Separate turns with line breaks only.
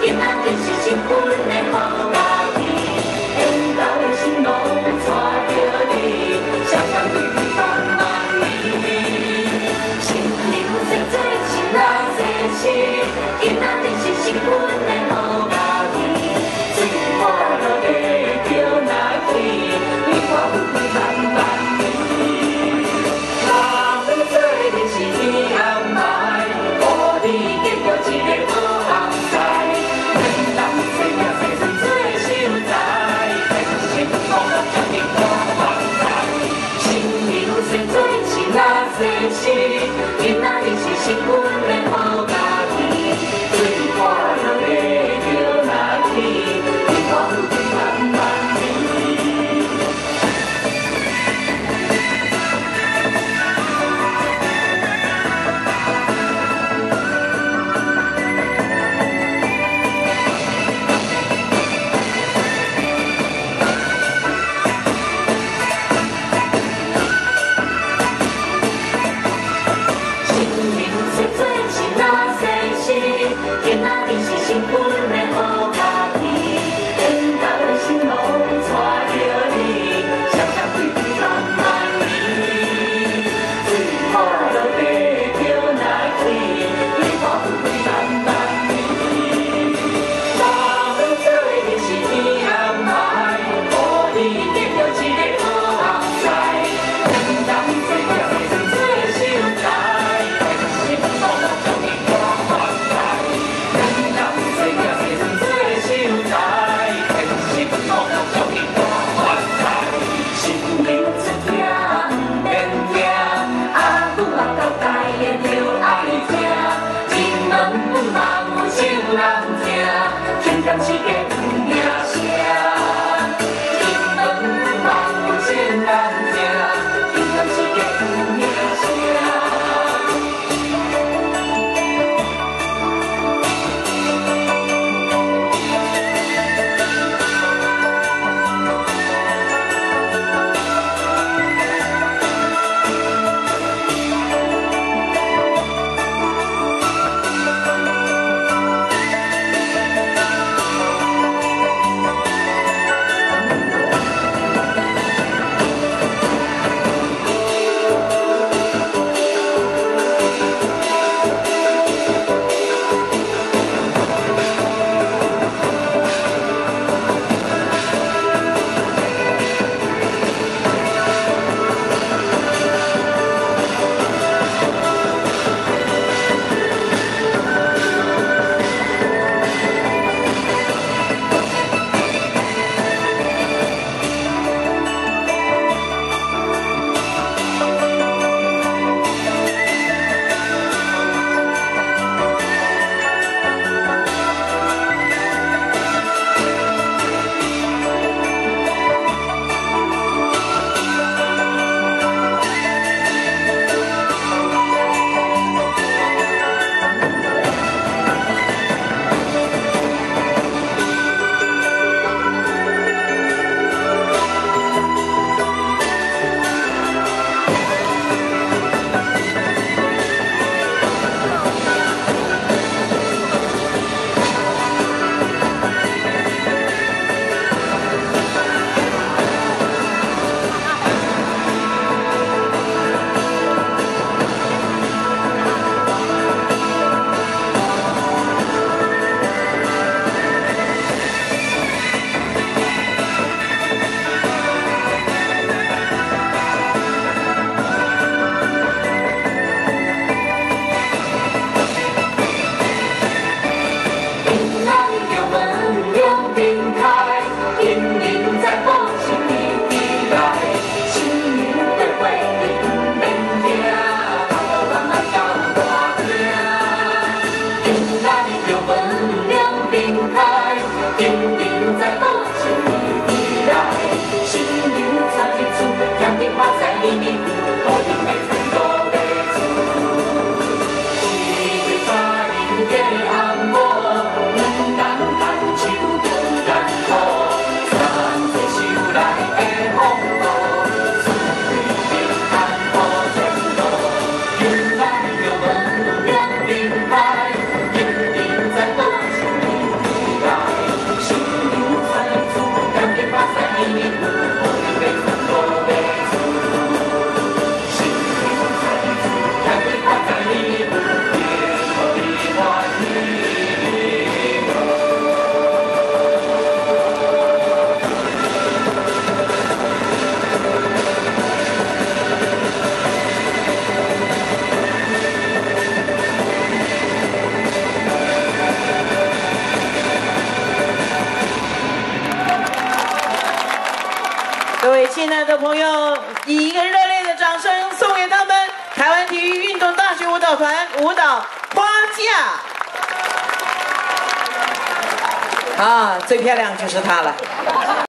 今仔日是新婚的好佳期，缘投的新郎带着你，双双对对万万里。新娘在做新郎做事，今仔日是新婚的好佳期，水花落地叫那起，莲花富贵万万里。人做的是天安排，予你见到一个好后代，人人生命生生做秀才，天心福乐家庭大发财。新娘先做新郎做事，今仔日是新婚的好佳期，水花落地叫那起，莲花富贵万万里。今仔日是新婚的好佳期，缘投的新郎带着你，双双对对万万里。水花落地叫那起，莲花富贵万万里。人做的是天安排，予你见到一个好后代，人人做命生生做秀才，天心福乐家庭大发财。做命生生做秀才，天心福乐家庭大发财。新娘出嫁不免惊，阿母阿交代的着爱听。金门不忙有情人听，轻点是个有名声。金门不忙有情人听，轻点是个有名声。
亲爱的朋友，以一个热烈的掌声送给他们台湾体育运动大学舞蹈团舞蹈花架。啊，最漂亮就是她了。